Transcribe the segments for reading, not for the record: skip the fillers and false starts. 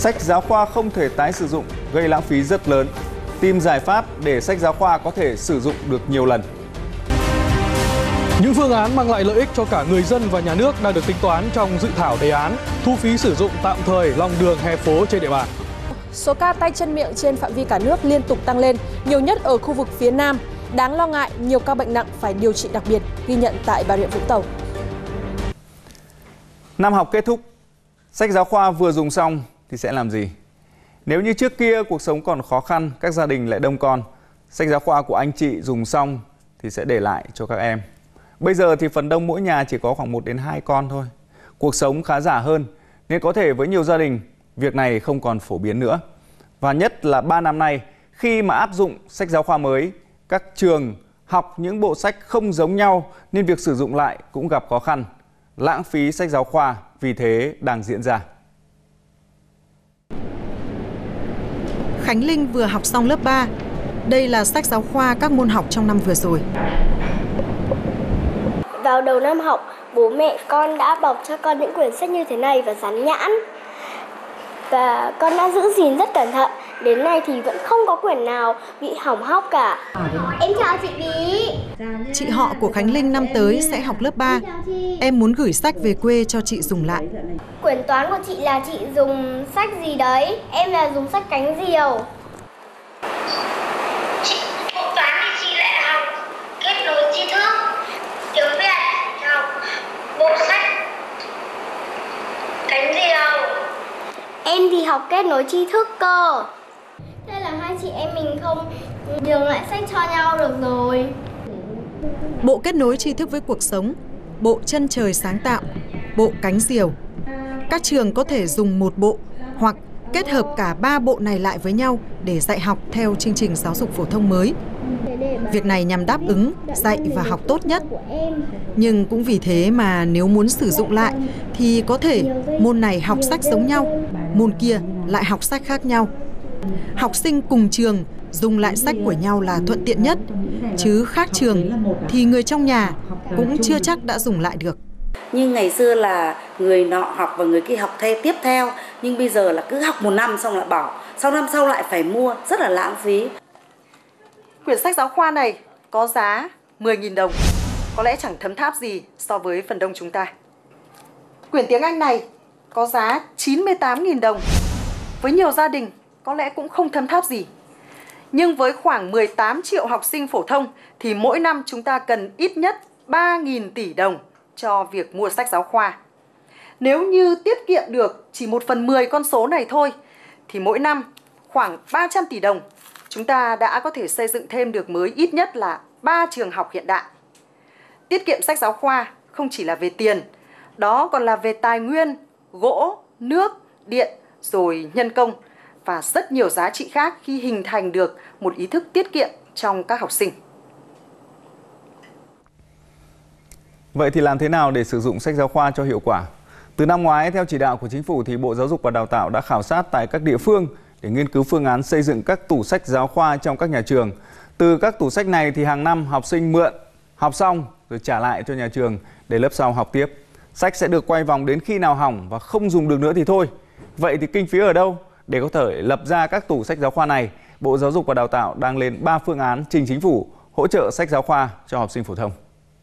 Sách giáo khoa không thể tái sử dụng, gây lãng phí rất lớn. Tìm giải pháp để sách giáo khoa có thể sử dụng được nhiều lần. Những phương án mang lại lợi ích cho cả người dân và nhà nước đang được tính toán trong dự thảo đề án thu phí sử dụng tạm thời lòng đường hè phố trên địa bàn. Số ca tay chân miệng trên phạm vi cả nước liên tục tăng lên, nhiều nhất ở khu vực phía Nam. Đáng lo ngại, nhiều ca bệnh nặng phải điều trị đặc biệt, ghi nhận tại Bà Rịa Vũng Tàu. Năm học kết thúc, sách giáo khoa vừa dùng xong thì sẽ làm gì? Nếu như trước kia cuộc sống còn khó khăn, các gia đình lại đông con, sách giáo khoa của anh chị dùng xong thì sẽ để lại cho các em. Bây giờ thì phần đông mỗi nhà chỉ có khoảng 1 đến 2 con thôi. Cuộc sống khá giả hơn, nên có thể với nhiều gia đình, việc này không còn phổ biến nữa. Và nhất là 3 năm nay, khi mà áp dụng sách giáo khoa mới, các trường học những bộ sách không giống nhau nên việc sử dụng lại cũng gặp khó khăn. Lãng phí sách giáo khoa vì thế đang diễn ra. Khánh Linh vừa học xong lớp 3. Đây là sách giáo khoa các môn học trong năm vừa rồi. Vào đầu năm học, bố mẹ con đã bọc cho con những quyển sách như thế này và dán nhãn. Và con đã giữ gìn rất cẩn thận. Đến nay thì vẫn không có quyển nào bị hỏng hóc cả. Em chào chị Bí. Chị họ của Khánh Linh năm tới sẽ học lớp 3. Em muốn gửi sách về quê cho chị dùng lại. Quyển toán của chị là chị dùng sách gì đấy? Em là dùng sách cánh diều. Bộ toán thì chị lại học kết nối tri thức. Tiếng Việt học bộ sách cánh diều. Em thì học kết nối tri thức cơ. Thế là hai chị em mình không nhường lại sách cho nhau được rồi. Bộ kết nối tri thức với cuộc sống, bộ chân trời sáng tạo, bộ cánh diều. Các trường có thể dùng một bộ hoặc kết hợp cả 3 bộ này lại với nhau để dạy học theo chương trình giáo dục phổ thông mới. Việc này nhằm đáp ứng dạy và học tốt nhất. Nhưng cũng vì thế mà nếu muốn sử dụng lại thì có thể môn này học sách giống nhau, môn kia lại học sách khác nhau. Học sinh cùng trường dùng lại sách của nhau là thuận tiện nhất, chứ khác trường thì người trong nhà cũng chưa chắc đã dùng lại được. Nhưng ngày xưa là người nọ học và người kia học tiếp theo, nhưng bây giờ là cứ học 1 năm xong lại bỏ, sau năm sau lại phải mua, rất là lãng phí. Quyển sách giáo khoa này có giá 10.000 đồng, có lẽ chẳng thấm tháp gì so với phần đông chúng ta. Quyển tiếng Anh này có giá 98.000 đồng, với nhiều gia đình có lẽ cũng không thấm tháp gì. Nhưng với khoảng 18 triệu học sinh phổ thông thì mỗi năm chúng ta cần ít nhất 3.000 tỷ đồng cho việc mua sách giáo khoa. Nếu như tiết kiệm được chỉ 1/10 con số này thôi, thì mỗi năm khoảng 300 tỷ đồng, chúng ta đã có thể xây dựng thêm được mới ít nhất là 3 trường học hiện đại. Tiết kiệm sách giáo khoa không chỉ là về tiền, đó còn là về tài nguyên, gỗ, nước, điện, rồi nhân công và rất nhiều giá trị khác khi hình thành được một ý thức tiết kiệm trong các học sinh. Vậy thì làm thế nào để sử dụng sách giáo khoa cho hiệu quả? Từ năm ngoái, theo chỉ đạo của Chính phủ thì Bộ Giáo dục và Đào tạo đã khảo sát tại các địa phương để nghiên cứu phương án xây dựng các tủ sách giáo khoa trong các nhà trường. Từ các tủ sách này thì hàng năm học sinh mượn, học xong rồi trả lại cho nhà trường để lớp sau học tiếp. Sách sẽ được quay vòng đến khi nào hỏng và không dùng được nữa thì thôi. Vậy thì kinh phí ở đâu? Để có thể lập ra các tủ sách giáo khoa này, Bộ Giáo dục và Đào tạo đang lên 3 phương án trình Chính phủ hỗ trợ sách giáo khoa cho học sinh phổ thông.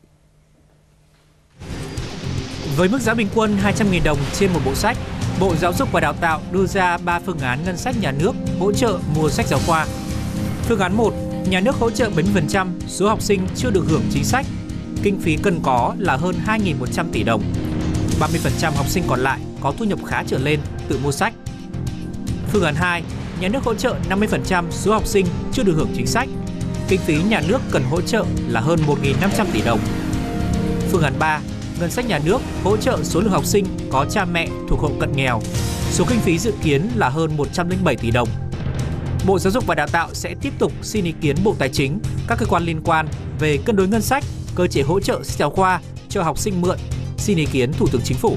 Với mức giá bình quân 200.000 đồng trên một bộ sách, Bộ Giáo dục và Đào tạo đưa ra 3 phương án ngân sách nhà nước hỗ trợ mua sách giáo khoa. Phương án 1, nhà nước hỗ trợ 70% số học sinh chưa được hưởng chính sách. Kinh phí cần có là hơn 2.100 tỷ đồng. 30% học sinh còn lại có thu nhập khá trở lên tự mua sách. Phương án 2, nhà nước hỗ trợ 50% số học sinh chưa được hưởng chính sách. Kinh phí nhà nước cần hỗ trợ là hơn 1.500 tỷ đồng. Phương án 3, ngân sách nhà nước hỗ trợ số lượng học sinh có cha mẹ thuộc hộ cận nghèo. Số kinh phí dự kiến là hơn 107 tỷ đồng. Bộ Giáo dục và Đào tạo sẽ tiếp tục xin ý kiến Bộ Tài chính, các cơ quan liên quan về cân đối ngân sách, cơ chế hỗ trợ sách giáo khoa cho học sinh mượn, xin ý kiến Thủ tướng Chính phủ.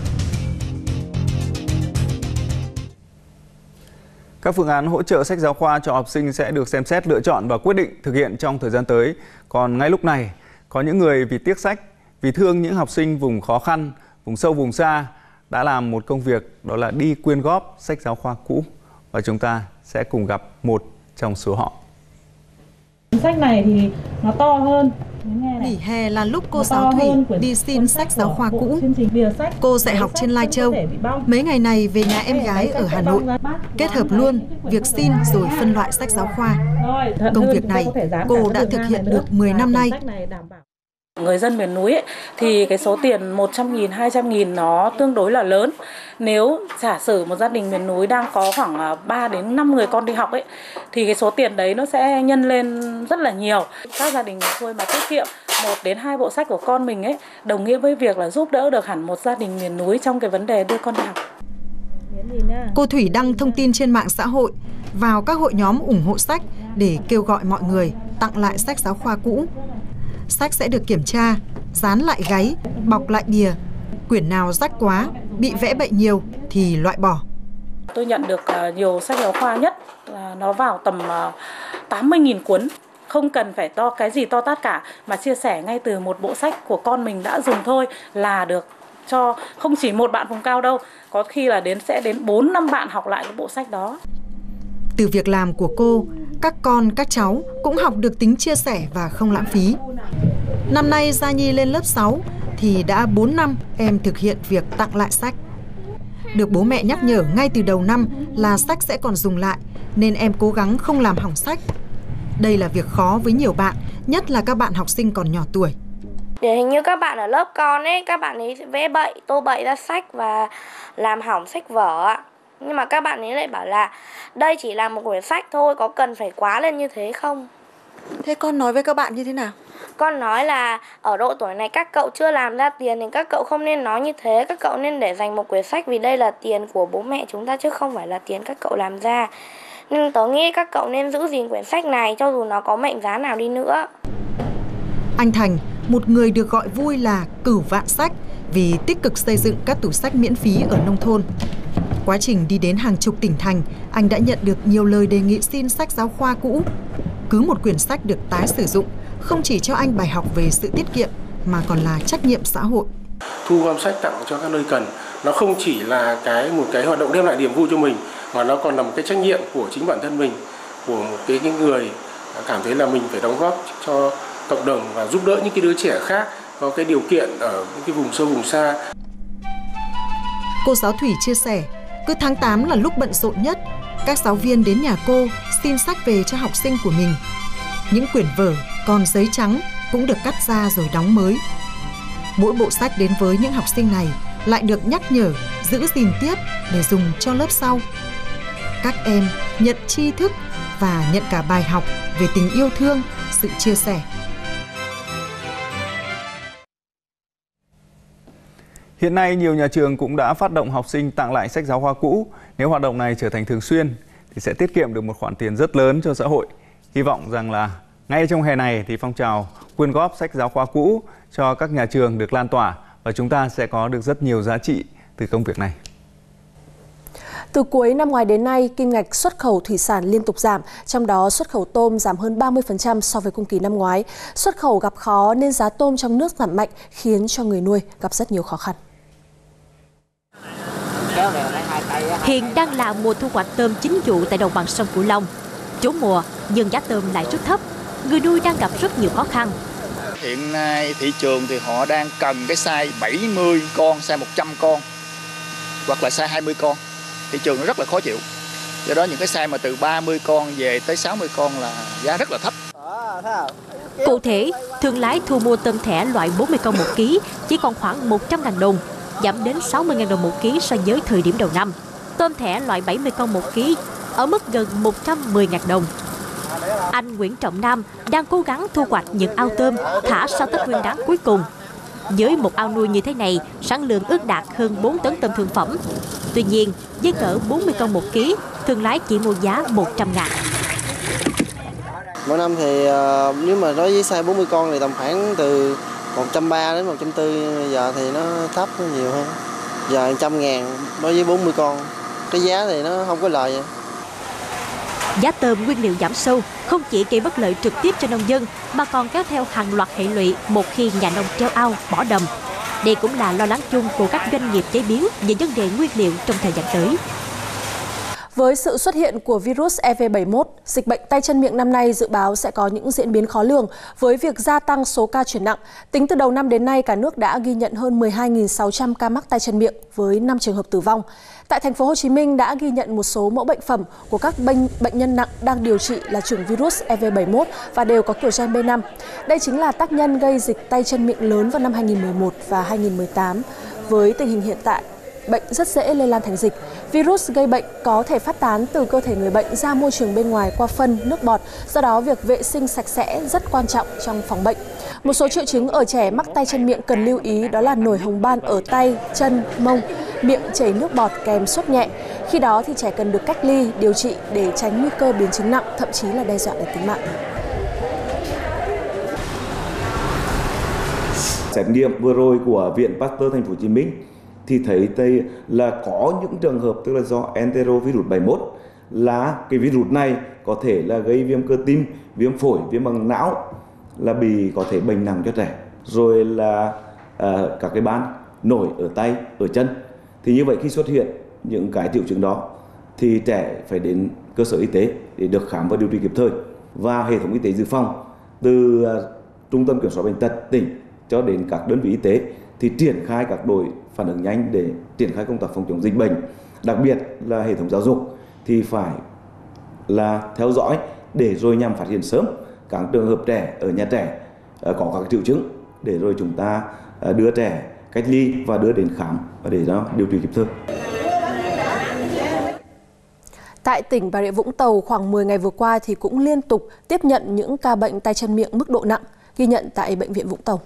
Các phương án hỗ trợ sách giáo khoa cho học sinh sẽ được xem xét lựa chọn và quyết định thực hiện trong thời gian tới. Còn ngay lúc này, có những người vì tiếc sách, vì thương những học sinh vùng khó khăn, vùng sâu vùng xa đã làm một công việc, đó là đi quyên góp sách giáo khoa cũ. Và chúng ta sẽ cùng gặp một trong số họ. Sách này thì nó to hơn. Nghỉ hè là lúc cô giáo Thủy đi xin sách giáo khoa cũ. Cô dạy học trên Lai Châu. Mấy ngày này về nhà em gái ở Hà Nội, kết hợp luôn việc xin rồi phân loại sách giáo khoa. Công việc này cô đã thực hiện được 10 năm nay. Người dân miền núi ấy, thì cái số tiền 100.000, 200.000 nó tương đối là lớn. Nếu giả sử một gia đình miền núi đang có khoảng 3 đến 5 người con đi học ấy, thì cái số tiền đấy nó sẽ nhân lên rất là nhiều. Các gia đình thôi mà tiết kiệm 1 đến 2 bộ sách của con mình ấy, đồng nghĩa với việc là giúp đỡ được hẳn một gia đình miền núi trong cái vấn đề đưa con đi học. Cô Thủy đăng thông tin trên mạng xã hội, vào các hội nhóm ủng hộ sách để kêu gọi mọi người tặng lại sách giáo khoa cũ. Sách sẽ được kiểm tra, dán lại gáy, bọc lại bìa. Quyển nào rách quá, bị vẽ bậy nhiều thì loại bỏ. Tôi nhận được nhiều sách giáo khoa nhất là nó vào tầm 80.000 cuốn. Không cần phải cái gì to tát cả, mà chia sẻ ngay từ một bộ sách của con mình đã dùng thôi là được cho không chỉ một bạn vùng cao đâu. Có khi là sẽ đến 4-5 bạn học lại cái bộ sách đó. Từ việc làm của cô, các con, các cháu cũng học được tính chia sẻ và không lãng phí. Năm nay Gia Nhi lên lớp 6 thì đã 4 năm em thực hiện việc tặng lại sách. Được bố mẹ nhắc nhở ngay từ đầu năm là sách sẽ còn dùng lại, nên em cố gắng không làm hỏng sách. Đây là việc khó với nhiều bạn, nhất là các bạn học sinh còn nhỏ tuổi. Điển hình như các bạn ở lớp con ấy, các bạn ấy vẽ bậy, tô bậy ra sách và làm hỏng sách vở ạ. Nhưng mà các bạn ấy lại bảo là đây chỉ là một quyển sách thôi, có cần phải quá lên như thế không? Thế con nói với các bạn như thế nào? Con nói là ở độ tuổi này các cậu chưa làm ra tiền thì các cậu không nên nói như thế. Các cậu nên để dành một quyển sách vì đây là tiền của bố mẹ chúng ta chứ không phải là tiền các cậu làm ra. Nhưng tớ nghĩ các cậu nên giữ gìn quyển sách này cho dù nó có mệnh giá nào đi nữa. Anh Thành, một người được gọi vui là cửu vạn sách vì tích cực xây dựng các tủ sách miễn phí ở nông thôn. Quá trình đi đến hàng chục tỉnh thành, anh đã nhận được nhiều lời đề nghị xin sách giáo khoa cũ. Cứ một quyển sách được tái sử dụng, không chỉ cho anh bài học về sự tiết kiệm mà còn là trách nhiệm xã hội. Thu gom sách tặng cho các nơi cần, nó không chỉ là một cái hoạt động đem lại niềm vui cho mình, mà nó còn là một cái trách nhiệm của chính bản thân mình, của một cái người cảm thấy là mình phải đóng góp cho cộng đồng và giúp đỡ những cái đứa trẻ khác có cái điều kiện ở những cái vùng sâu vùng xa. Cô giáo Thủy chia sẻ, cứ tháng 8 là lúc bận rộn nhất. Các giáo viên đến nhà cô xin sách về cho học sinh của mình. Những quyển vở còn giấy trắng cũng được cắt ra rồi đóng mới. Mỗi bộ sách đến với những học sinh này lại được nhắc nhở giữ gìn tiếp để dùng cho lớp sau. Các em nhận tri thức và nhận cả bài học về tình yêu thương, sự chia sẻ. Hiện nay, nhiều nhà trường cũng đã phát động học sinh tặng lại sách giáo khoa cũ. Nếu hoạt động này trở thành thường xuyên thì sẽ tiết kiệm được một khoản tiền rất lớn cho xã hội. Hy vọng rằng là ngay trong hè này thì phong trào quyên góp sách giáo khoa cũ cho các nhà trường được lan tỏa và chúng ta sẽ có được rất nhiều giá trị từ công việc này. Từ cuối năm ngoái đến nay, kim ngạch xuất khẩu thủy sản liên tục giảm, trong đó xuất khẩu tôm giảm hơn 30% so với cùng kỳ năm ngoái. Xuất khẩu gặp khó nên giá tôm trong nước giảm mạnh, khiến cho người nuôi gặp rất nhiều khó khăn. Hiện đang là mùa thu hoạch tôm chính vụ tại đồng bằng sông Cửu Long. Trúng mùa nhưng giá tôm lại rất thấp, người nuôi đang gặp rất nhiều khó khăn. Hiện nay thị trường thì họ đang cần cái size 70 con, size 100 con hoặc là size 20 con. Thị trường nó rất là khó chịu. Do đó những cái size mà từ 30 con về tới 60 con là giá rất là thấp. Cụ thể, thương lái thu mua tôm thẻ loại 40 con 1 kg chỉ còn khoảng 100.000 đồng, giảm đến 60.000 đồng 1 kg so với thời điểm đầu năm. Tôm thẻ loại 70 con 1 kg ở mức gần 110.000 đồng. Anh Nguyễn Trọng Nam đang cố gắng thu hoạch những ao tôm thả sau Tết Nguyên đán cuối cùng. Với một ao nuôi như thế này, sản lượng ước đạt hơn 4 tấn tôm thương phẩm. Tuy nhiên, với cỡ 40 con 1 kg, thương lái chỉ mua giá 100.000. Mỗi năm thì nếu mà đối với size 40 con thì tầm khoảng từ 130 đến 140, giờ thì nó thấp nhiều hơn. Giờ 100.000 đối với 40 con. Cái giá thì nó không có lời vậy. Giá tôm nguyên liệu giảm sâu không chỉ gây bất lợi trực tiếp cho nông dân mà còn kéo theo hàng loạt hệ lụy một khi nhà nông treo ao bỏ đầm. Đây cũng là lo lắng chung của các doanh nghiệp chế biến về vấn đề nguyên liệu trong thời gian tới. Với sự xuất hiện của virus EV71, dịch bệnh tay chân miệng năm nay dự báo sẽ có những diễn biến khó lường với việc gia tăng số ca chuyển nặng. Tính từ đầu năm đến nay, cả nước đã ghi nhận hơn 12.600 ca mắc tay chân miệng với 5 trường hợp tử vong. Tại thành phố Hồ Chí Minh đã ghi nhận một số mẫu bệnh phẩm của các bệnh nhân nặng đang điều trị là chủng virus EV71 và đều có kiểu gen B5. Đây chính là tác nhân gây dịch tay chân miệng lớn vào năm 2011 và 2018. Với tình hình hiện tại, bệnh rất dễ lây lan thành dịch. Virus gây bệnh có thể phát tán từ cơ thể người bệnh ra môi trường bên ngoài qua phân, nước bọt. Do đó, việc vệ sinh sạch sẽ rất quan trọng trong phòng bệnh. Một số triệu chứng ở trẻ mắc tay chân miệng cần lưu ý đó là nổi hồng ban ở tay, chân, mông, miệng chảy nước bọt kèm sốt nhẹ. Khi đó thì trẻ cần được cách ly, điều trị để tránh nguy cơ biến chứng nặng, thậm chí là đe dọa đến tính mạng. Xét nghiệm vừa rồi của Viện Pasteur Thành phố Hồ Chí Minh thì thấy đây là có những trường hợp tức là do enterovirus 71 là cái virus này có thể là gây viêm cơ tim, viêm phổi, viêm màng não, là bị có thể bệnh nặng cho trẻ, rồi là các cái ban nổi ở tay, ở chân. Thì như vậy khi xuất hiện những cái triệu chứng đó thì trẻ phải đến cơ sở y tế để được khám và điều trị kịp thời. Và hệ thống y tế dự phòng từ Trung tâm Kiểm soát Bệnh tật tỉnh cho đến các đơn vị y tế thì triển khai các đội phản ứng nhanh để triển khai công tác phòng chống dịch bệnh. Đặc biệt là hệ thống giáo dục thì phải là theo dõi để rồi nhằm phát hiện sớm các trường hợp trẻ ở nhà trẻ có các triệu chứng để rồi chúng ta đưa trẻ cách ly và đưa đến khám và để nó điều trị kịp thời. Tại tỉnh Bà Rịa Vũng Tàu, khoảng 10 ngày vừa qua thì cũng liên tục tiếp nhận những ca bệnh tay chân miệng mức độ nặng, ghi nhận tại Bệnh viện Vũng Tàu.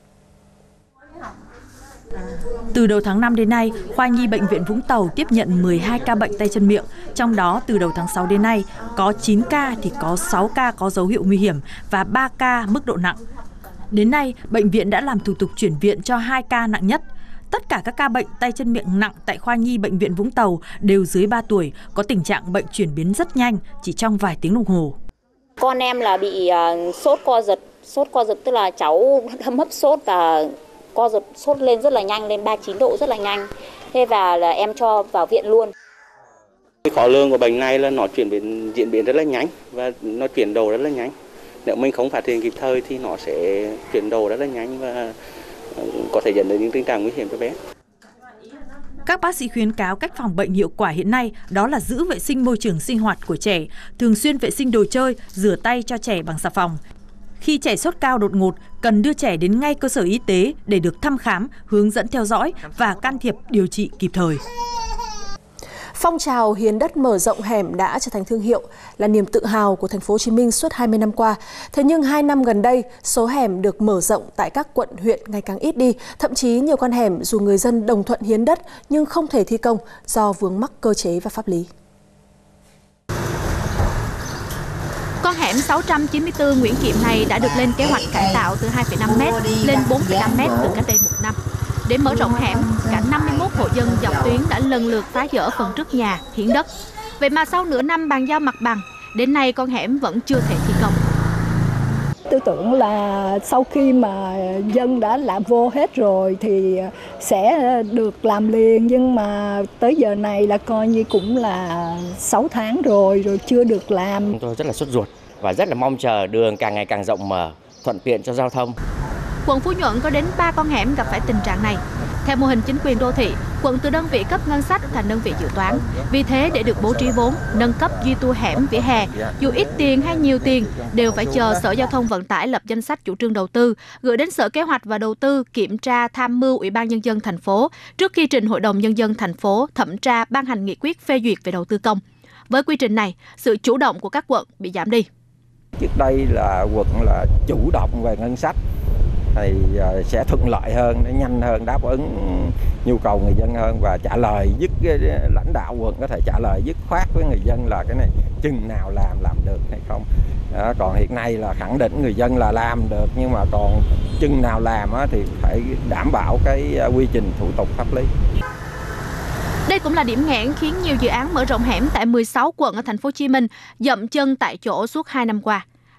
Từ đầu tháng 5 đến nay, khoa nhi Bệnh viện Vũng Tàu tiếp nhận 12 ca bệnh tay chân miệng. Trong đó, từ đầu tháng 6 đến nay, có 9 ca thì có 6 ca có dấu hiệu nguy hiểm và 3 ca mức độ nặng. Đến nay, bệnh viện đã làm thủ tục chuyển viện cho 2 ca nặng nhất. Tất cả các ca bệnh tay chân miệng nặng tại khoa nhi Bệnh viện Vũng Tàu đều dưới 3 tuổi, có tình trạng bệnh chuyển biến rất nhanh, chỉ trong vài tiếng đồng hồ. Con em là bị sốt co giật tức là cháu hâm hấp sốt và co giật sốt lên rất là nhanh, lên 39 độ rất là nhanh. Thế và là em cho vào viện luôn. Cái khó lường của bệnh này là nó diễn biến rất là nhanh và nó chuyển đồ rất là nhanh. Nếu mình không phát hiện kịp thời thì nó sẽ chuyển đồ rất là nhanh và có thể dẫn đến những tình trạng nguy hiểm cho bé. Các bác sĩ khuyến cáo cách phòng bệnh hiệu quả hiện nay đó là giữ vệ sinh môi trường sinh hoạt của trẻ, thường xuyên vệ sinh đồ chơi, rửa tay cho trẻ bằng xà phòng. Khi trẻ sốt cao đột ngột, cần đưa trẻ đến ngay cơ sở y tế để được thăm khám, hướng dẫn theo dõi và can thiệp điều trị kịp thời. Phong trào hiến đất mở rộng hẻm đã trở thành thương hiệu, là niềm tự hào của thành phố Hồ Chí Minh suốt 20 năm qua. Thế nhưng 2 năm gần đây, số hẻm được mở rộng tại các quận huyện ngày càng ít đi, thậm chí nhiều con hẻm dù người dân đồng thuận hiến đất nhưng không thể thi công do vướng mắc cơ chế và pháp lý. Con hẻm 694 Nguyễn Kiệm này đã được lên kế hoạch cải tạo từ 2,5m lên 4,5m từ cách đây 1 năm. Để mở rộng hẻm, cả 51 hộ dân dọc tuyến đã lần lượt phá dỡ phần trước nhà, hiến đất. Vậy mà sau nửa năm bàn giao mặt bằng, đến nay con hẻm vẫn chưa thể thi công. Tư tưởng là sau khi mà dân đã làm vô hết rồi thì sẽ được làm liền, nhưng mà tới giờ này là coi như cũng là 6 tháng rồi chưa được làm. Chúng tôi rất là sốt ruột và rất là mong chờ đường càng ngày càng rộng mở, thuận tiện cho giao thông. Quận Phú Nhuận có đến 3 con hẻm gặp phải tình trạng này. Theo mô hình chính quyền đô thị, quận từ đơn vị cấp ngân sách thành đơn vị dự toán. Vì thế, để được bố trí vốn, nâng cấp duy tu hẻm, vỉa hè, dù ít tiền hay nhiều tiền, đều phải chờ Sở Giao thông Vận tải lập danh sách chủ trương đầu tư, gửi đến Sở Kế hoạch và Đầu tư kiểm tra tham mưu Ủy ban Nhân dân thành phố trước khi trình Hội đồng Nhân dân thành phố thẩm tra ban hành nghị quyết phê duyệt về đầu tư công. Với quy trình này, sự chủ động của các quận bị giảm đi. Trước đây là quận là chủ động về ngân sách thì sẽ thuận lợi hơn, để nhanh hơn, đáp ứng nhu cầu người dân hơn và trả lời lãnh đạo quận có thể trả lời dứt khoát với người dân là cái này chừng nào làm được hay không. Đó, còn hiện nay là khẳng định người dân là làm được, nhưng mà còn chừng nào làm thì phải đảm bảo cái quy trình thủ tục pháp lý. Đây cũng là điểm nghẽn khiến nhiều dự án mở rộng hẻm tại 16 quận ở thành phố Hồ Chí Minh dậm chân tại chỗ suốt 2 năm qua.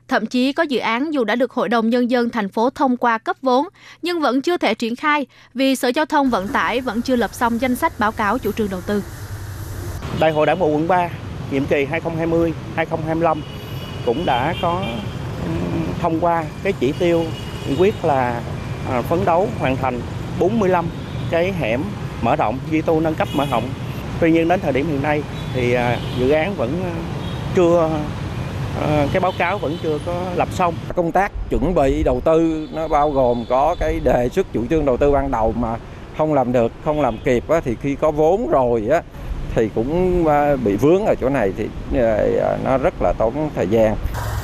Thậm chí có dự án dù đã được Hội đồng Nhân dân thành phố thông qua cấp vốn, nhưng vẫn chưa thể triển khai vì Sở Giao thông Vận tải vẫn chưa lập xong danh sách báo cáo chủ trương đầu tư. Đại hội Đảng bộ quận 3, nhiệm kỳ 2020-2025 cũng đã có thông qua cái chỉ tiêu quyết là phấn đấu hoàn thành 45 cái hẻm mở rộng, duy tu nâng cấp mở rộng. Tuy nhiên đến thời điểm hiện nay thì dự án vẫn chưa, cái báo cáo vẫn chưa có lập xong. Công tác chuẩn bị đầu tư nó bao gồm có cái đề xuất chủ trương đầu tư ban đầu mà không làm được, không làm kịp thì khi có vốn rồi thì cũng bị vướng ở chỗ này thì nó rất là tốn thời gian.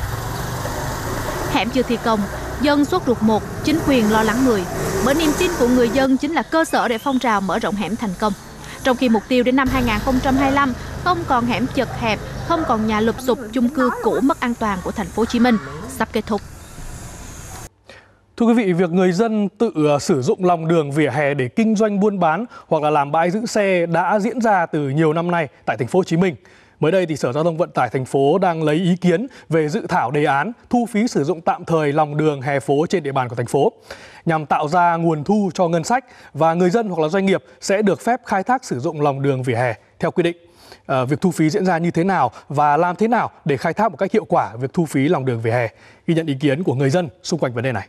Hẻm chưa thi công, dân sốt ruột một, chính quyền lo lắng người. Bởi niềm tin của người dân chính là cơ sở để phong trào mở rộng hẻm thành công. Trong khi mục tiêu đến năm 2025 không còn hẻm chật hẹp, không còn nhà lụp xụp, chung cư cũ mất an toàn của thành phố Hồ Chí Minh sắp kết thúc. Thưa quý vị, việc người dân tự sử dụng lòng đường vỉa hè để kinh doanh buôn bán hoặc là làm bãi giữ xe đã diễn ra từ nhiều năm nay tại thành phố Hồ Chí Minh. Mới đây thì Sở Giao thông Vận tải thành phố đang lấy ý kiến về dự thảo đề án thu phí sử dụng tạm thời lòng đường hè phố trên địa bàn của thành phố, nhằm tạo ra nguồn thu cho ngân sách và người dân hoặc là doanh nghiệp sẽ được phép khai thác sử dụng lòng đường vỉa hè theo quy định. Việc thu phí diễn ra như thế nào và làm thế nào để khai thác một cách hiệu quả việc thu phí lòng đường vỉa hè? Ghi nhận ý kiến của người dân xung quanh vấn đề này.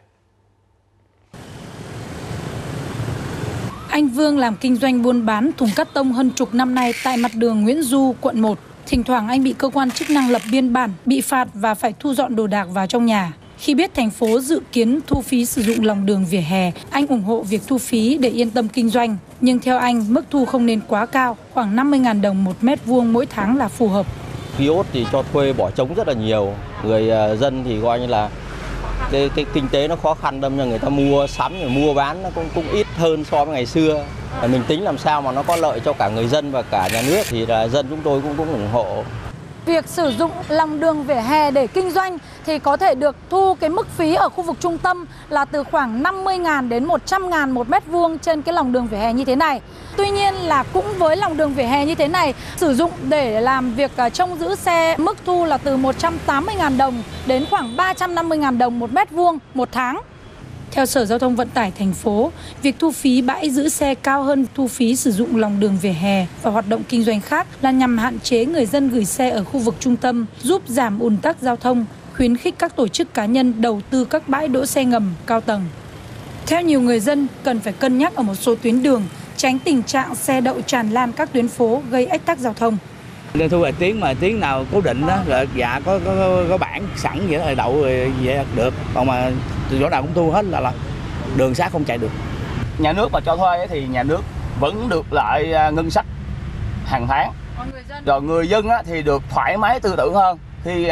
Anh Vương làm kinh doanh buôn bán thùng cắt tông hơn chục năm nay tại mặt đường Nguyễn Du, quận 1. Thỉnh thoảng anh bị cơ quan chức năng lập biên bản, bị phạt và phải thu dọn đồ đạc vào trong nhà. Khi biết thành phố dự kiến thu phí sử dụng lòng đường vỉa hè, anh ủng hộ việc thu phí để yên tâm kinh doanh. Nhưng theo anh, mức thu không nên quá cao, khoảng 50.000 đồng một mét vuông mỗi tháng là phù hợp. Kiosk thì cho thuê bỏ trống rất là nhiều, người dân thì coi như là cái kinh tế nó khó khăn, đâm cho người ta mua sắm, người mua bán nó cũng ít hơn so với ngày xưa. Mình tính làm sao mà nó có lợi cho cả người dân và cả nhà nước thì là dân chúng tôi cũng ủng hộ. Việc sử dụng lòng đường vỉa hè để kinh doanh thì có thể được thu cái mức phí ở khu vực trung tâm là từ khoảng 50.000 đến 100.000 một mét vuông trên cái lòng đường vỉa hè như thế này. Tuy nhiên là cũng với lòng đường vỉa hè như thế này, sử dụng để làm việc trông giữ xe, mức thu là từ 180.000 đồng đến khoảng 350.000 đồng một mét vuông một tháng. Theo Sở Giao thông Vận tải thành phố, việc thu phí bãi giữ xe cao hơn thu phí sử dụng lòng đường vỉa hè và hoạt động kinh doanh khác là nhằm hạn chế người dân gửi xe ở khu vực trung tâm, giúp giảm ùn tắc giao thông, khuyến khích các tổ chức cá nhân đầu tư các bãi đỗ xe ngầm cao tầng. Theo nhiều người dân, cần phải cân nhắc ở một số tuyến đường, tránh tình trạng xe đậu tràn lan các tuyến phố gây ách tắc giao thông. Nên thu về tuyến nào cố định đó, là dạ có bảng sẵn vậy đó, đậu vậy được. Còn mà chỗ nào cũng thu hết là đường xá không chạy được. Nhà nước mà cho thuê thì nhà nước vẫn được lại ngân sách hàng tháng. Rồi người dân thì được thoải mái tư tưởng hơn khi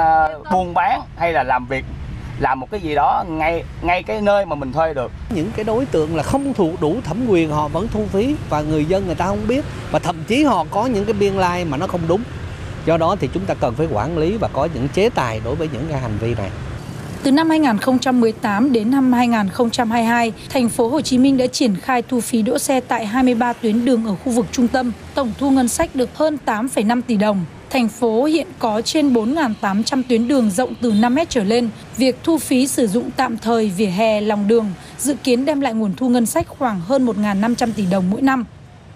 buôn bán hay là làm việc, làm một cái gì đó ngay cái nơi mà mình thuê được. Những cái đối tượng là không đủ thẩm quyền họ vẫn thu phí và người dân người ta không biết, và thậm chí họ có những cái biên lai mà nó không đúng. Do đó thì chúng ta cần phải quản lý và có những chế tài đối với những cái hành vi này. Từ năm 2018 đến năm 2022, thành phố Hồ Chí Minh đã triển khai thu phí đỗ xe tại 23 tuyến đường ở khu vực trung tâm, tổng thu ngân sách được hơn 8,5 tỷ đồng. Thành phố hiện có trên 4.800 tuyến đường rộng từ 5 mét trở lên. Việc thu phí sử dụng tạm thời vỉa hè, lòng đường dự kiến đem lại nguồn thu ngân sách khoảng hơn 1.500 tỷ đồng mỗi năm.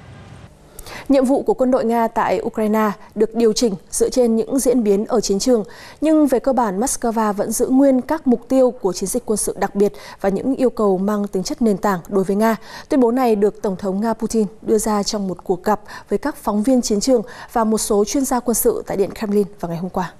Nhiệm vụ của quân đội Nga tại Ukraine được điều chỉnh dựa trên những diễn biến ở chiến trường, nhưng về cơ bản Moscow vẫn giữ nguyên các mục tiêu của chiến dịch quân sự đặc biệt và những yêu cầu mang tính chất nền tảng đối với Nga. Tuyên bố này được Tổng thống Nga Putin đưa ra trong một cuộc gặp với các phóng viên chiến trường và một số chuyên gia quân sự tại Điện Kremlin vào ngày hôm qua.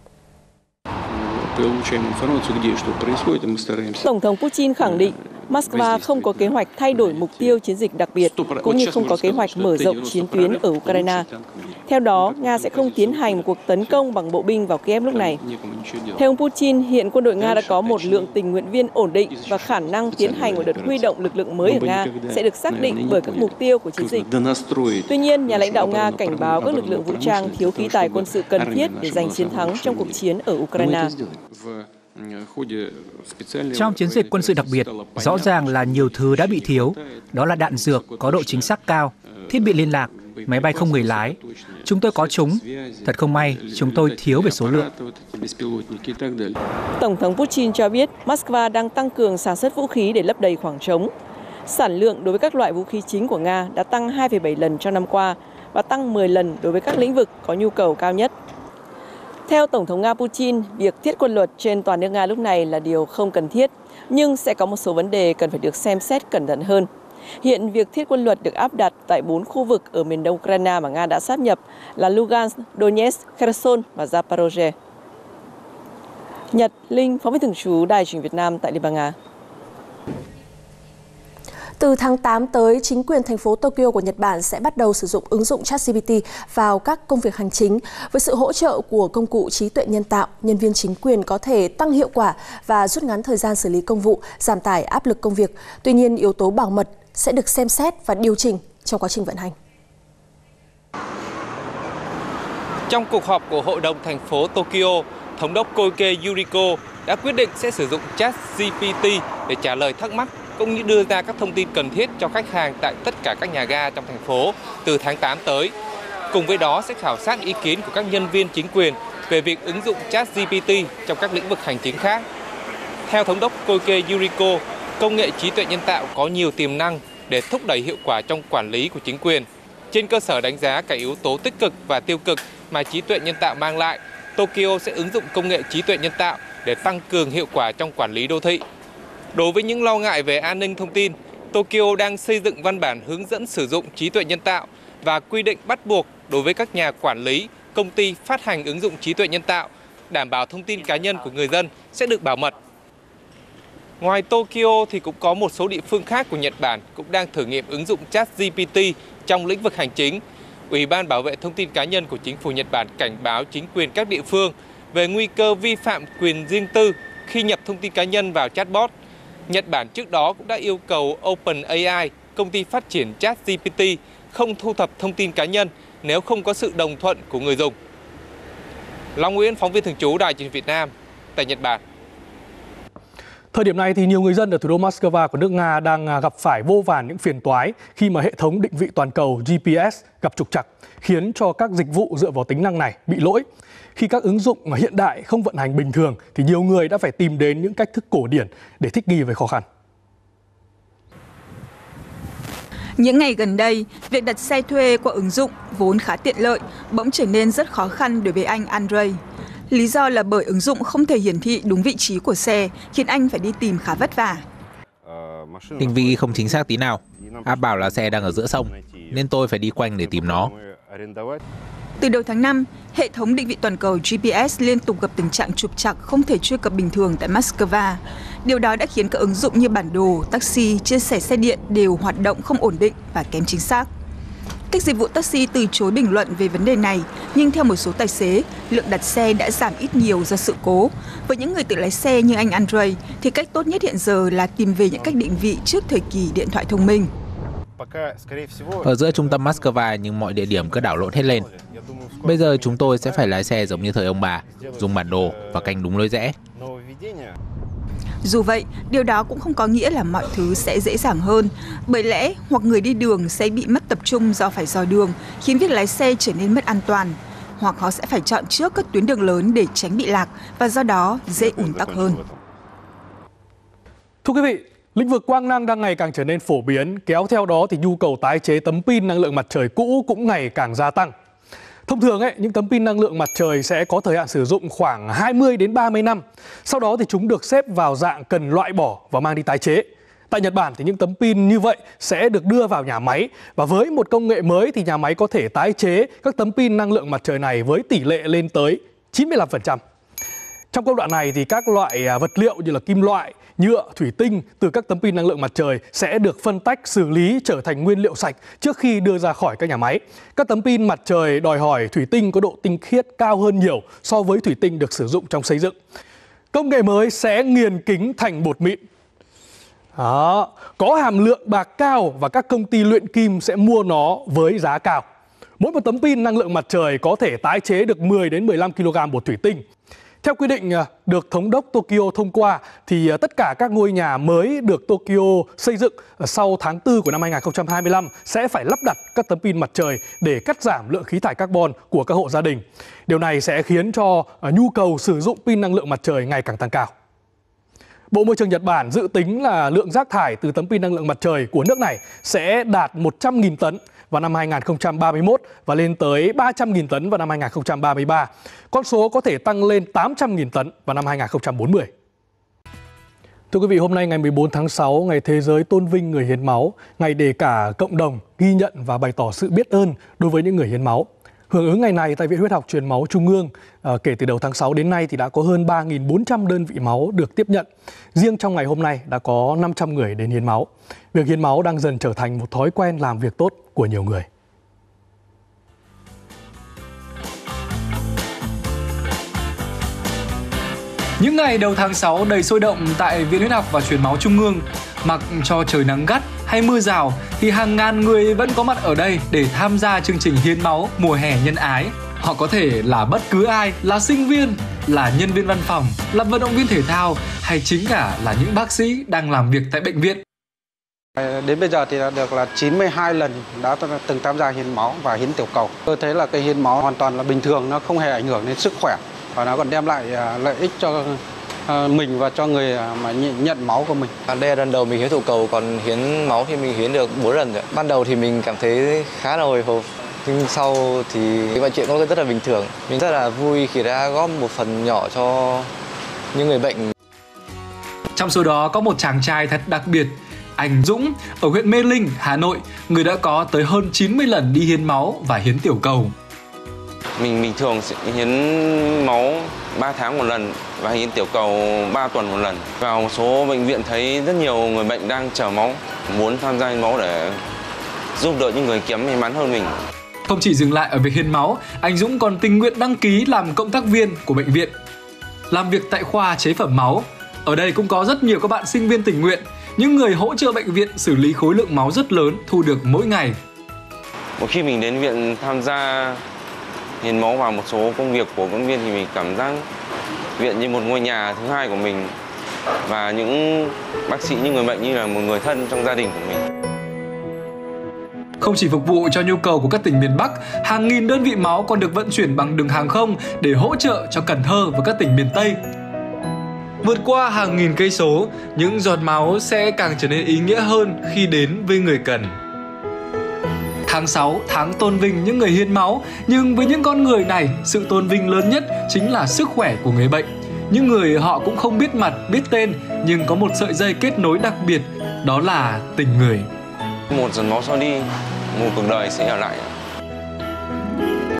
Tổng thống Putin khẳng định Moscow không có kế hoạch thay đổi mục tiêu chiến dịch đặc biệt, cũng như không có kế hoạch mở rộng chiến tuyến ở Ukraine. Theo đó, Nga sẽ không tiến hành một cuộc tấn công bằng bộ binh vào Kiev lúc này. Theo ông Putin, hiện quân đội Nga đã có một lượng tình nguyện viên ổn định và khả năng tiến hành một đợt huy động lực lượng mới ở Nga sẽ được xác định bởi các mục tiêu của chiến dịch. Tuy nhiên, nhà lãnh đạo Nga cảnh báo các lực lượng vũ trang thiếu khí tài quân sự cần thiết để giành chiến thắng trong cuộc chiến ở Ukraine. Trong chiến dịch quân sự đặc biệt, rõ ràng là nhiều thứ đã bị thiếu. Đó là đạn dược có độ chính xác cao, thiết bị liên lạc, máy bay không người lái. Chúng tôi có chúng. Thật không may, chúng tôi thiếu về số lượng. Tổng thống Putin cho biết Moscow đang tăng cường sản xuất vũ khí để lấp đầy khoảng trống. Sản lượng đối với các loại vũ khí chính của Nga đã tăng 2,7 lần trong năm qua và tăng 10 lần đối với các lĩnh vực có nhu cầu cao nhất. Theo Tổng thống Nga Putin, việc thiết quân luật trên toàn nước Nga lúc này là điều không cần thiết, nhưng sẽ có một số vấn đề cần phải được xem xét cẩn thận hơn. Hiện việc thiết quân luật được áp đặt tại 4 khu vực ở miền đông Ukraine mà Nga đã sáp nhập là Lugansk, Donetsk, Kherson và Zaporozhye. Nhật Linh, phóng viên thường trú Đài Truyền hình Việt Nam tại Liên bang Nga. Từ tháng 8 tới, chính quyền thành phố Tokyo của Nhật Bản sẽ bắt đầu sử dụng ứng dụng ChatGPT vào các công việc hành chính. Với sự hỗ trợ của công cụ trí tuệ nhân tạo, nhân viên chính quyền có thể tăng hiệu quả và rút ngắn thời gian xử lý công vụ, giảm tải áp lực công việc. Tuy nhiên, yếu tố bảo mật sẽ được xem xét và điều chỉnh trong quá trình vận hành. Trong cuộc họp của Hội đồng thành phố Tokyo, Thống đốc Koike Yuriko đã quyết định sẽ sử dụng ChatGPT để trả lời thắc mắc cũng như đưa ra các thông tin cần thiết cho khách hàng tại tất cả các nhà ga trong thành phố từ tháng 8 tới. Cùng với đó sẽ khảo sát ý kiến của các nhân viên chính quyền về việc ứng dụng ChatGPT trong các lĩnh vực hành chính khác. Theo Thống đốc Koike Yuriko, công nghệ trí tuệ nhân tạo có nhiều tiềm năng để thúc đẩy hiệu quả trong quản lý của chính quyền. Trên cơ sở đánh giá cả yếu tố tích cực và tiêu cực mà trí tuệ nhân tạo mang lại, Tokyo sẽ ứng dụng công nghệ trí tuệ nhân tạo để tăng cường hiệu quả trong quản lý đô thị. Đối với những lo ngại về an ninh thông tin, Tokyo đang xây dựng văn bản hướng dẫn sử dụng trí tuệ nhân tạo và quy định bắt buộc đối với các nhà quản lý, công ty phát hành ứng dụng trí tuệ nhân tạo, đảm bảo thông tin cá nhân của người dân sẽ được bảo mật. Ngoài Tokyo thì cũng có một số địa phương khác của Nhật Bản cũng đang thử nghiệm ứng dụng ChatGPT trong lĩnh vực hành chính. Ủy ban Bảo vệ thông tin cá nhân của chính phủ Nhật Bản cảnh báo chính quyền các địa phương về nguy cơ vi phạm quyền riêng tư khi nhập thông tin cá nhân vào chatbot. Nhật Bản trước đó cũng đã yêu cầu OpenAI, công ty phát triển ChatGPT, không thu thập thông tin cá nhân nếu không có sự đồng thuận của người dùng. Long Nguyễn, phóng viên thường trú Đài Truyền hình Việt Nam tại Nhật Bản. Thời điểm này thì nhiều người dân ở thủ đô Moscow của nước Nga đang gặp phải vô vàn những phiền toái khi mà hệ thống định vị toàn cầu GPS gặp trục trặc, khiến cho các dịch vụ dựa vào tính năng này bị lỗi. Khi các ứng dụng hiện đại không vận hành bình thường thì nhiều người đã phải tìm đến những cách thức cổ điển để thích nghi với khó khăn. Những ngày gần đây, việc đặt xe thuê qua ứng dụng vốn khá tiện lợi bỗng trở nên rất khó khăn đối với anh Andrei. Lý do là bởi ứng dụng không thể hiển thị đúng vị trí của xe, khiến anh phải đi tìm khá vất vả. Định vị không chính xác tí nào. App bảo là xe đang ở giữa sông, nên tôi phải đi quanh để tìm nó. Từ đầu tháng 5, hệ thống định vị toàn cầu GPS liên tục gặp tình trạng trục trặc không thể truy cập bình thường tại Moscow. Điều đó đã khiến các ứng dụng như bản đồ, taxi, chia sẻ xe điện đều hoạt động không ổn định và kém chính xác. Các dịch vụ taxi từ chối bình luận về vấn đề này, nhưng theo một số tài xế, lượng đặt xe đã giảm ít nhiều do sự cố. Với những người tự lái xe như anh Andrei, thì cách tốt nhất hiện giờ là tìm về những cách định vị trước thời kỳ điện thoại thông minh. Ở giữa trung tâm Moscow nhưng mọi địa điểm cứ đảo lộn hết lên. Bây giờ chúng tôi sẽ phải lái xe giống như thời ông bà, dùng bản đồ và canh đúng lối rẽ. Dù vậy, điều đó cũng không có nghĩa là mọi thứ sẽ dễ dàng hơn, bởi lẽ hoặc người đi đường sẽ bị mất tập trung do phải dò đường, khiến việc lái xe trở nên mất an toàn, hoặc họ sẽ phải chọn trước các tuyến đường lớn để tránh bị lạc và do đó dễ ùn tắc hơn. Thưa quý vị, lĩnh vực quang năng đang ngày càng trở nên phổ biến, kéo theo đó thì nhu cầu tái chế tấm pin năng lượng mặt trời cũ cũng ngày càng gia tăng. Thông thường những tấm pin năng lượng mặt trời sẽ có thời hạn sử dụng khoảng 20 đến 30 năm. Sau đó thì chúng được xếp vào dạng cần loại bỏ và mang đi tái chế. Tại Nhật Bản thì những tấm pin như vậy sẽ được đưa vào nhà máy và với một công nghệ mới thì nhà máy có thể tái chế các tấm pin năng lượng mặt trời này với tỷ lệ lên tới 95%. Trong công đoạn này thì các loại vật liệu như là kim loại, nhựa, thủy tinh từ các tấm pin năng lượng mặt trời sẽ được phân tách, xử lý trở thành nguyên liệu sạch trước khi đưa ra khỏi các nhà máy. Các tấm pin mặt trời đòi hỏi thủy tinh có độ tinh khiết cao hơn nhiều so với thủy tinh được sử dụng trong xây dựng. Công nghệ mới sẽ nghiền kính thành bột mịn. Đó, có hàm lượng bạc cao và các công ty luyện kim sẽ mua nó với giá cao. Mỗi một tấm pin năng lượng mặt trời có thể tái chế được 10 đến 15 kg bột thủy tinh. Theo quy định được Thống đốc Tokyo thông qua thì tất cả các ngôi nhà mới được Tokyo xây dựng sau tháng 4 của năm 2025 sẽ phải lắp đặt các tấm pin mặt trời để cắt giảm lượng khí thải carbon của các hộ gia đình. Điều này sẽ khiến cho nhu cầu sử dụng pin năng lượng mặt trời ngày càng tăng cao. Bộ Môi trường Nhật Bản dự tính là lượng rác thải từ tấm pin năng lượng mặt trời của nước này sẽ đạt 100.000 tấn vào năm 2031 và lên tới 300.000 tấn vào năm 2033. Con số có thể tăng lên 800.000 tấn vào năm 2040. Thưa quý vị, hôm nay ngày 14 tháng 6, Ngày Thế giới tôn vinh người hiến máu, ngày để cả cộng đồng ghi nhận và bày tỏ sự biết ơn đối với những người hiến máu. Hưởng ứng ngày này tại Viện Huyết học Truyền máu Trung ương, kể từ đầu tháng 6 đến nay thì đã có hơn 3.400 đơn vị máu được tiếp nhận. Riêng trong ngày hôm nay đã có 500 người đến hiến máu. Việc hiến máu đang dần trở thành một thói quen làm việc tốt của nhiều người. Những ngày đầu tháng 6 đầy sôi động tại Viện Huyết học và Truyền máu Trung ương, mặc cho trời nắng gắt hay mưa rào thì hàng ngàn người vẫn có mặt ở đây để tham gia chương trình hiến máu mùa hè nhân ái. Họ có thể là bất cứ ai, là sinh viên, là nhân viên văn phòng, là vận động viên thể thao hay chính cả là những bác sĩ đang làm việc tại bệnh viện. Đến bây giờ thì đã được là 92 lần đã từng tham gia hiến máu và hiến tiểu cầu. Tôi thấy là cái hiến máu hoàn toàn là bình thường, nó không hề ảnh hưởng đến sức khỏe và nó còn đem lại lợi ích cho mình và cho người mà nhận máu của mình. Đây là lần đầu mình hiến tiểu cầu, còn hiến máu thì mình hiến được 4 lần rồi. Ban đầu thì mình cảm thấy khá là hồi hộp, nhưng sau thì mọi chuyện nó rất là bình thường. Mình rất là vui khi đã góp một phần nhỏ cho những người bệnh. Trong số đó có một chàng trai thật đặc biệt, anh Dũng ở huyện Mê Linh, Hà Nội, người đã có tới hơn 90 lần đi hiến máu và hiến tiểu cầu. Mình bình thường sẽ hiến máu 3 tháng một lần và hiến tiểu cầu 3 tuần một lần. Vào một số bệnh viện thấy rất nhiều người bệnh đang chờ máu, muốn tham gia hiến máu để giúp đỡ những người kém may mắn hơn mình. Không chỉ dừng lại ở việc hiến máu, anh Dũng còn tình nguyện đăng ký làm cộng tác viên của bệnh viện, làm việc tại khoa chế phẩm máu. Ở đây cũng có rất nhiều các bạn sinh viên tình nguyện, những người hỗ trợ bệnh viện xử lý khối lượng máu rất lớn thu được mỗi ngày. Một khi mình đến viện tham gia hiến máu vào một số công việc của bệnh viện thì mình cảm giác viện như một ngôi nhà thứ hai của mình và những bác sĩ, những người bệnh như là một người thân trong gia đình của mình. Không chỉ phục vụ cho nhu cầu của các tỉnh miền Bắc, hàng nghìn đơn vị máu còn được vận chuyển bằng đường hàng không để hỗ trợ cho Cần Thơ và các tỉnh miền Tây. Vượt qua hàng nghìn cây số, những giọt máu sẽ càng trở nên ý nghĩa hơn khi đến với người cần. Tháng 6, tháng tôn vinh những người hiến máu, nhưng với những con người này, sự tôn vinh lớn nhất chính là sức khỏe của người bệnh. Những người họ cũng không biết mặt, biết tên, nhưng có một sợi dây kết nối đặc biệt, đó là tình người. Một giọt máu cho đi, một cuộc đời sẽ ở lại.